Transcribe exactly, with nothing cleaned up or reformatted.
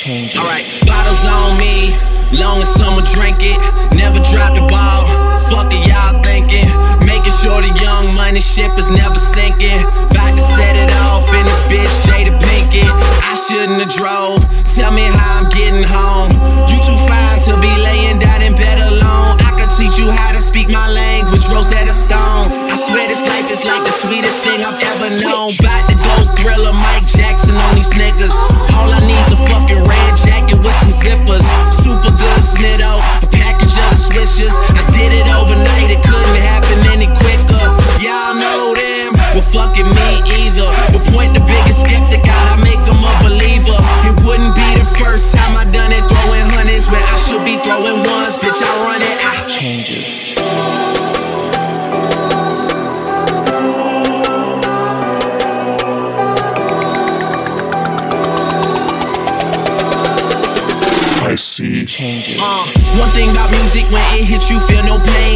changes. Alright, bottles on me, long as someone drink it. Never drop the ball, fuck it y'all thinking. Making sure the young money ship is never sinking. About to set it off in this bitch Jada Pinkett. I shouldn't have drove, tell me how I'm getting home. You too fine to be laying down in bed alone. I could teach you how to speak my language, Rosetta Stone. I swear this life is like the sweetest thing I've ever known. About to go Thriller, Mike Jackson on these niggas. All I need's a fucking red jacket with some zippers. Super good Smitto, a package of the swishers. I did it overnight, it couldn't happen any quicker. Y'all know them, well fucking me either. But point the biggest skeptic out, I make them a believer. It wouldn't be the first time I done it, throwing hundreds when I should be throwing ones. Bitch, I run it, I changes. I see changes. Uh, one thing about music, when it hits you, feel no pain.